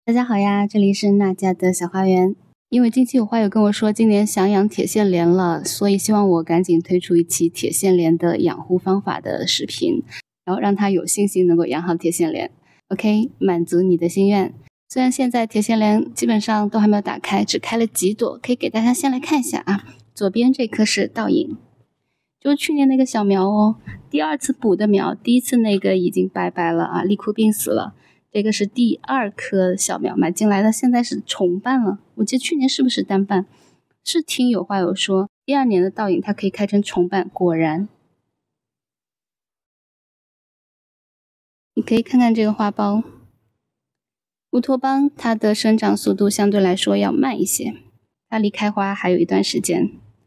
大家好呀，这里是娜家的小花园。因为近期有花友跟我说今年想养铁线莲了，所以希望我赶紧推出一期铁线莲的养护方法的视频，然后让他有信心能够养好铁线莲。OK， 满足你的心愿。虽然现在铁线莲基本上都还没有打开，只开了几朵，可以给大家先来看一下啊。左边这棵是倒影，就是去年那个小苗哦，第二次补的苗，第一次那个已经拜拜了啊，立枯病死了。这个是第二颗小苗买进来的，现在是重瓣了。我记得去年是不是单瓣？是听有花友说第二年的倒影它可以开成重瓣，果然。你可以看看这个花苞，乌托邦它的生长速度相对来说要慢一些，它离开花还有一段时间。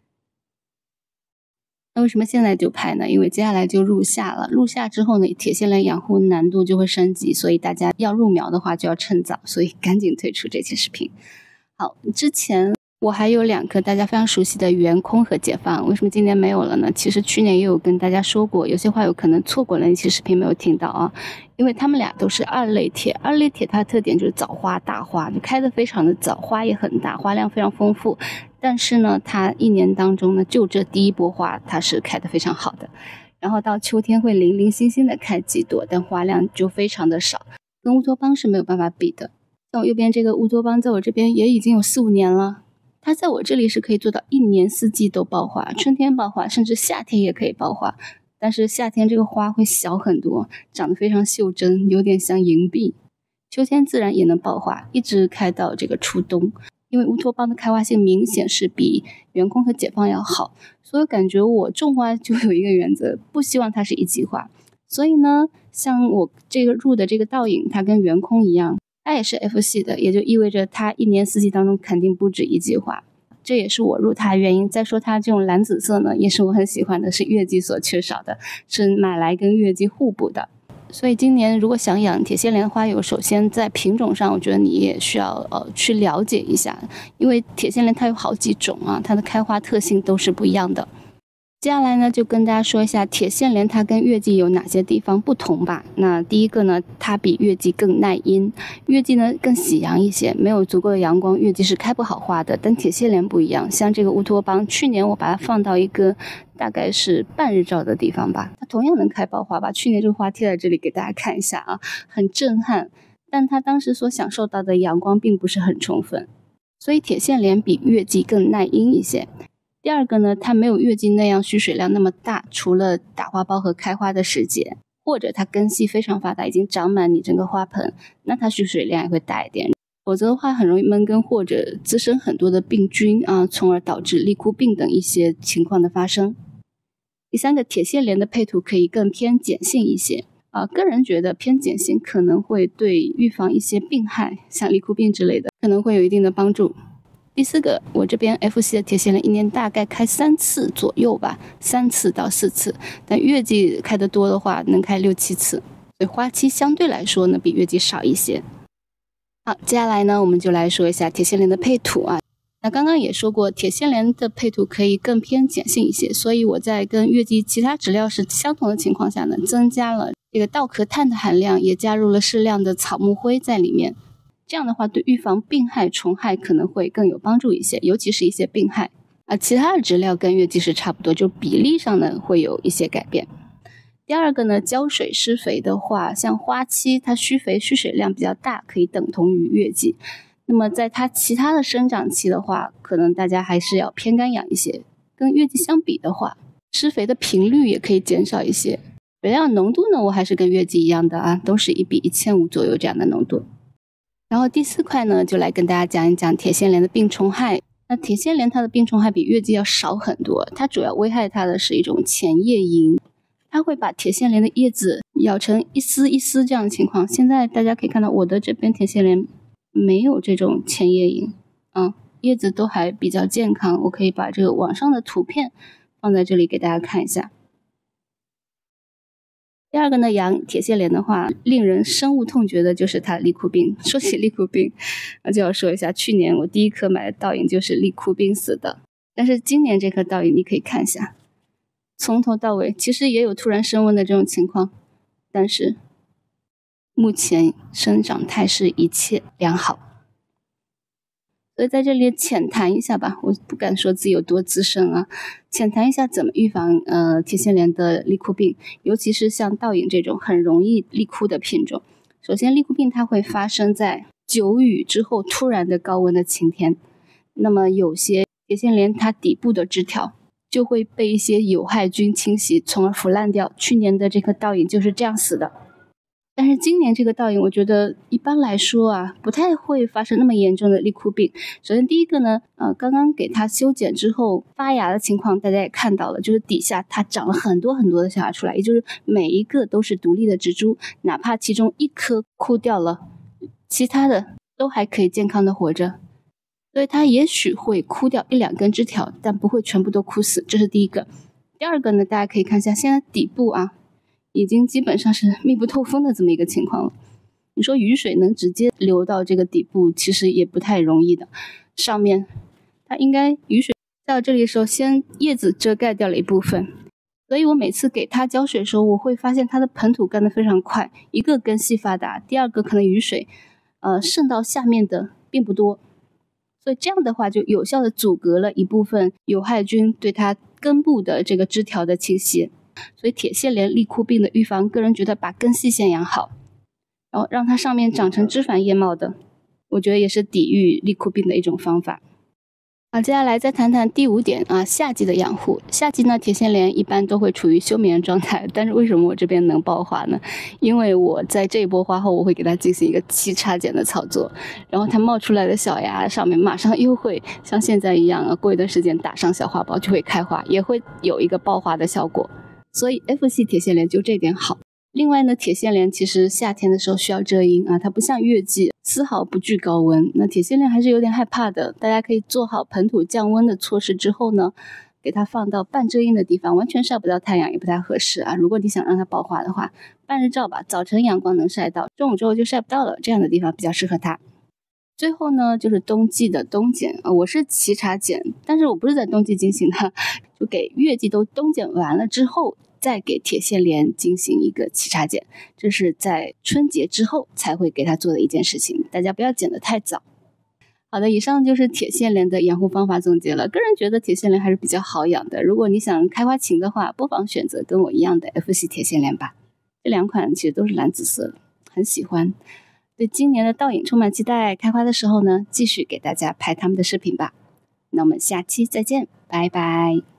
那为什么现在就拍呢？因为接下来就入夏了，入夏之后呢，铁线莲养护难度就会升级，所以大家要入苗的话就要趁早，所以赶紧推出这期视频。好，之前我还有两颗大家非常熟悉的圆空和解放，为什么今年没有了呢？其实去年也有跟大家说过，有些花友可能错过了那期视频没有听到啊，因为它们俩都是二类铁，二类铁它的特点就是早花大花，就开得非常的早，花也很大，花量非常丰富。但是呢，它一年当中呢，就这第一波花它是开得非常好的，然后到秋天会零零星星的开几朵，但花量就非常的少，跟乌托邦是没有办法比的。像我右边这个乌托邦，在我这边也已经有4-5年了，它在我这里是可以做到一年四季都爆花，春天爆花，甚至夏天也可以爆花。但是夏天这个花会小很多，长得非常袖珍，有点像银币。秋天自然也能爆花，一直开到这个初冬。因为乌托邦的开花性明显是比圆空和解放要好，所以感觉我种花就有一个原则，不希望它是一季花。所以呢，像我这个入的这个倒影，它跟圆空一样，它也是 F 系的，也就意味着它一年四季当中肯定不止一季花，这也是我入它的原因。再说它这种蓝紫色呢，也是我很喜欢的，是月季所缺少的，是买来跟月季互补的。所以今年如果想养铁线莲花友，首先在品种上我觉得你也需要去了解一下，因为铁线莲它有好几种啊，它的开花特性都是不一样的。接下来呢，就跟大家说一下铁线莲它跟月季有哪些地方不同吧。那第一个呢，它比月季更耐阴，月季呢更喜阳一些，没有足够的阳光，月季是开不好花的。但铁线莲不一样，像这个乌托邦，去年我把它放到一个大概是半日照的地方吧，它同样能开爆花吧。去年这个花贴在这里给大家看一下啊，很震撼。但它当时所享受到的阳光并不是很充分，所以铁线莲比月季更耐阴一些。第二个呢，它没有月季那样需水量那么大，除了打花苞和开花的时节，或者它根系非常发达，已经长满你整个花盆，那它需水量也会大一点，否则的话很容易闷根或者滋生很多的病菌啊，从而导致立枯病等一些情况的发生。第三个，铁线莲的配土可以更偏碱性一些个人觉得偏碱性可能会对预防一些病害，像立枯病之类的，可能会有一定的帮助。第四个，我这边 F 系的铁线莲一年大概开3次左右吧，3次到4次，但月季开得多的话能开6-7次，所以花期相对来说呢比月季少一些。好，接下来呢我们就来说一下铁线莲的配土啊。那刚刚也说过，铁线莲的配土可以更偏碱性一些，所以我在跟月季其他植料是相同的情况下呢，增加了这个稻壳炭的含量，也加入了适量的草木灰在里面。这样的话对预防病害虫害可能会更有帮助一些，尤其是一些病害其他的植料跟月季是差不多，就比例上呢会有一些改变。第二个呢，浇水施肥的话，像花期它需肥需水量比较大，可以等同于月季。那么在它其他的生长期的话，可能大家还是要偏干养一些，跟月季相比的话，施肥的频率也可以减少一些。肥料浓度呢，我还是跟月季一样的啊，都是1比1500左右这样的浓度。然后第4块呢，就来跟大家讲一讲铁线莲的病虫害。那铁线莲它的病虫害比月季要少很多，它主要危害它的是一种前叶蝇，它会把铁线莲的叶子咬成一丝一丝这样的情况。现在大家可以看到我的这边铁线莲没有这种前叶蝇叶子都还比较健康。我可以把这个网上的图片放在这里给大家看一下。第二个呢，养铁线莲的话，令人深恶痛绝的就是它立枯病。说起立枯病，就要说一下，去年我第一颗买的倒影就是立枯病死的。但是今年这颗倒影你可以看一下，从头到尾其实也有突然升温的这种情况，但是目前生长态势一切良好。所以在这里浅谈一下吧，我不敢说自己有多资深啊，浅谈一下怎么预防铁线莲的立枯病，尤其是像倒影这种很容易立枯的品种。首先，立枯病它会发生在久雨之后突然的高温的晴天，那么有些铁线莲它底部的枝条就会被一些有害菌侵袭，从而腐烂掉。去年的这颗倒影就是这样死的。但是今年这个倒影，我觉得一般来说啊，不太会发生那么严重的立枯病。首先第一个呢，刚刚给它修剪之后发芽的情况，大家也看到了，就是底下它长了很多很多的小芽出来，也就是每一个都是独立的植株，哪怕其中一颗枯掉了，其他的都还可以健康的活着。所以它也许会枯掉一两根枝条，但不会全部都枯死，这是第一个。第二个呢，大家可以看一下，现在底部啊，已经基本上是密不透风的这么一个情况了。你说雨水能直接流到这个底部，其实也不太容易的。上面它应该雨水到这里的时候，先叶子遮盖掉了一部分，所以我每次给它浇水的时候，我会发现它的盆土干得非常快，一个根系发达，第二个可能雨水渗到下面的并不多，所以这样的话就有效的阻隔了一部分有害菌对它根部的这个枝条的侵袭。所以铁线莲立枯病的预防，个人觉得把根系先养好，然后让它上面长成枝繁叶茂的，我觉得也是抵御立枯病的一种方法。好，接下来再谈谈第5点啊，夏季的养护。夏季呢，铁线莲一般都会处于休眠状态，但是为什么我这边能爆花呢？因为我在这一波花后，我会给它进行一个期插剪的操作，然后它冒出来的小芽上面马上又会像现在一样过一段时间打上小花苞就会开花，也会有一个爆花的效果。所以 F 系铁线莲就这点好。另外呢，铁线莲其实夏天的时候需要遮阴啊，它不像月季丝毫不惧高温。那铁线莲还是有点害怕的，大家可以做好盆土降温的措施之后呢，给它放到半遮阴的地方，完全晒不到太阳也不太合适啊。如果你想让它爆花的话，半日照吧，早晨阳光能晒到，中午之后就晒不到了，这样的地方比较适合它。最后呢，就是冬季的冬剪我是期插剪，但是我不是在冬季进行的，就给月季都冬剪完了之后，再给铁线莲进行一个期插剪，这是在春节之后才会给它做的一件事情，大家不要剪得太早。好的，以上就是铁线莲的养护方法总结了。个人觉得铁线莲还是比较好养的，如果你想开花勤的话，不妨选择跟我一样的 F 系铁线莲吧。这2款其实都是蓝紫色的，很喜欢。对今年的倒影充满期待，开花的时候呢，继续给大家拍它们的视频吧。那我们下期再见，拜拜。